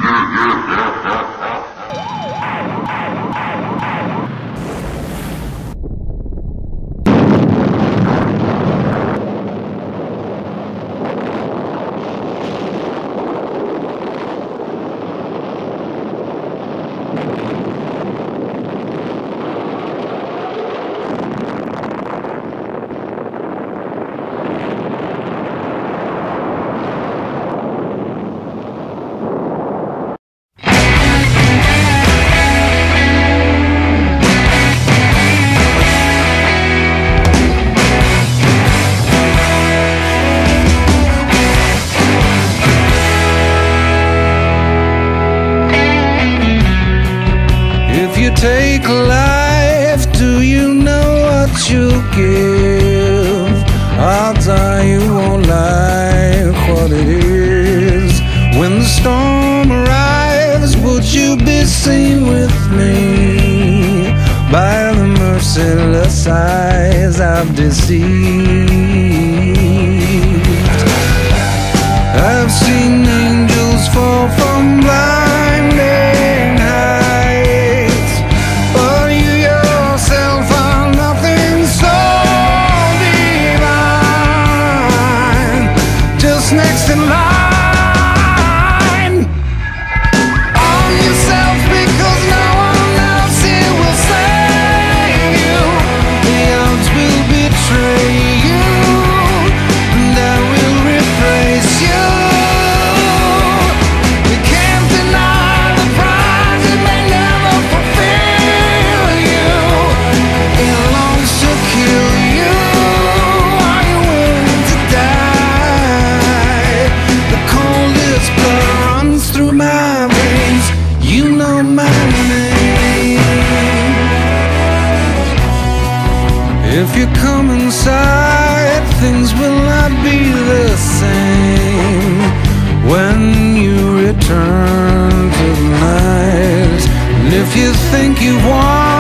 Take life, do you know what you'll give? Odds are you won't like what it is. When the storm arrives, would you be seen with me by the merciless eyes I've deceived? I've seen angels fall from blinding heights, but you yourself are nothing so divine. Just next in line, arm yourself because no one else here will save you. The odds will betray you, and I will replace you. You can't deny the prize, it may never fulfill you. It longs to kill you. Are you willing to die? The coldest blood runs through my veins. You know my name. If you come inside, things will not be the same when you return to the night. And if you think you want